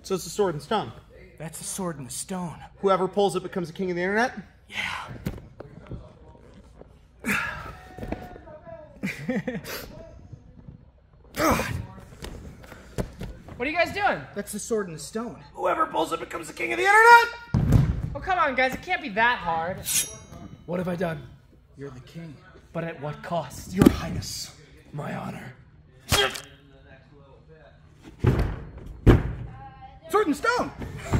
So it's a sword and stone. That's a sword and a stone. Whoever pulls it becomes the king of the internet? Yeah. What are you guys doing? That's the sword and the stone. Whoever pulls it becomes the king of the internet? Oh, come on, guys. It can't be that hard. What have I done? You're the king. But at what cost? Your Highness. My honor. Sword and stone!